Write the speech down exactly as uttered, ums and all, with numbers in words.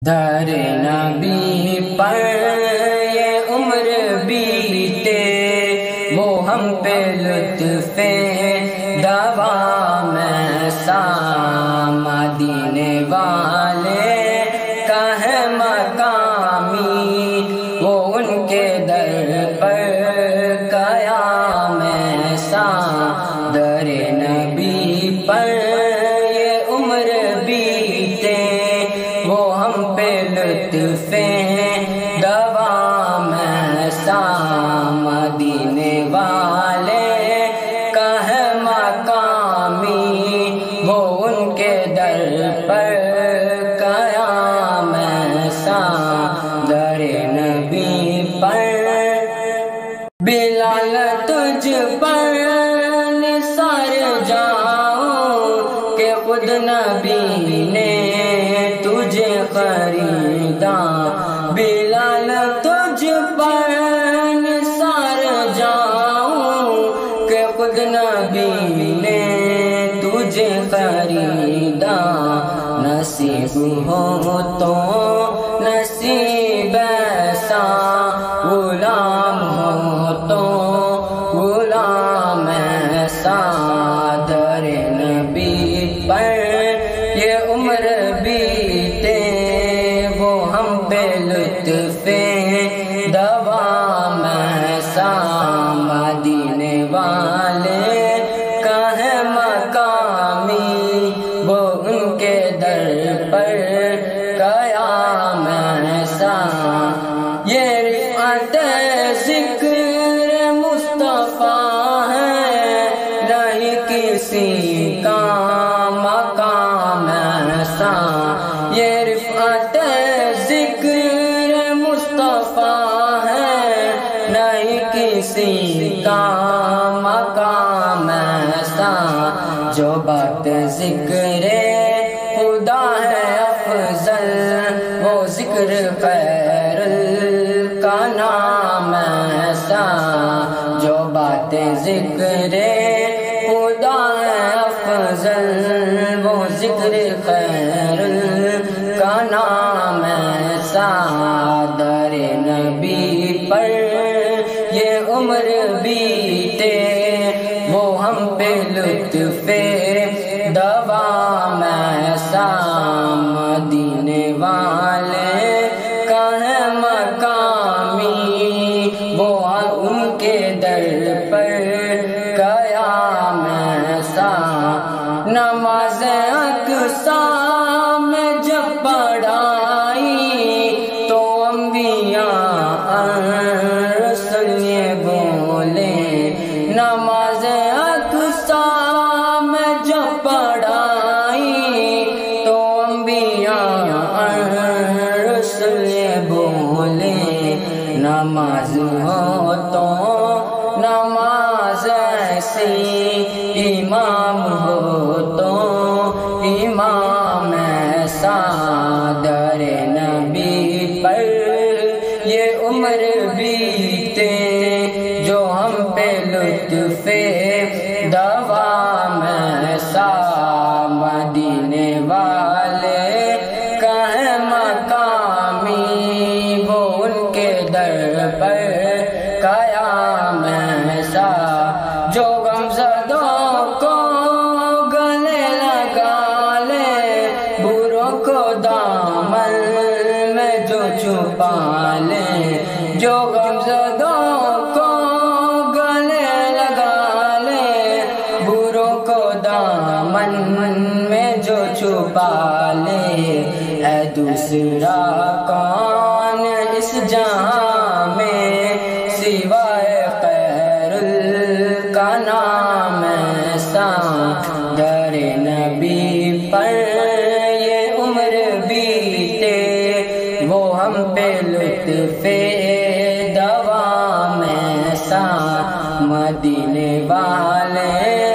در نبی پر یہ عمر بیتے، وہ ہم پہ لطف دوام ایسا، مدینے والے کا ہے مقامی، وہ ان کے در پر قیام ایسا۔ در نبی پر یہ عمر بیتے، وہ ہم پہ لطف دوام ایسا، مدینے والے کا ہے مقامی، وہ ان کے در پر قیام ایسا۔ در نبی پر بلال تجھ پر نثار جاؤں کہ خود نبی نے تجھے خریدا، بلال تجھ پر نثار جاؤں کہ خود نبی نے تجھے خریدا۔ نصیب ہو تو نصیب ایسا، غلام ہو تو غلام ایسا۔ در نبی پر یہ عمر بیتے، وہ ہم پہ لطف دوام ایسا، مدینے والے کا ہے مقامی، وہ ان کے در پر قیام ایسا۔ یہ رفعت ذکر مصطفیٰ ہے، نہیں کسی کا مقام ایسا۔ یہ رفعت ذکر مصطفیٰ ہے، نہیں کسی کا مقام ایسا۔ جو بات ذکر خدا ہے افضل، وہ ذکر خیر کا نام ایسا۔ جو بات ذکر خدا ہے افضل، وہ ذکر خیر کا نام ایسا۔ در نبی پر یہ عمر بیتے، وہ ہم پہ لطف دوام ایسا، مدینے والے کا ہے مقامی، وہ ان کے در پر قیام ایسا۔ نماز اقصی میں جب پڑھائی تو انبیاء رسول یہ بولے، نماز اقصی میں جب پڑھائی تو انبیاء رسول یہ بولے، نماز ہو تو نماز ایسی، امام ہو تو امام ایسا۔ در نبی پر یہ عمر بیتے، جو ہم پہ لطف دوام ایسا، مدینے والے کا ہے مقامی، وہ ان کے در پر قیام ایسا۔ جو غمزدوں کو گلے لگا لے، بروں کو دامن میں جو چھپا لے، جو غمزدوں کو گلے لگا لے، بروں کو دامن میں جو چھپا لے۔ ہے دوسرا کون اس جہاں میں سوائے خیر کا نام ایسا۔ در نبی پر یہ عمر بیتے، وہ ہم پہ لطف دوام ایسا، مدینے والے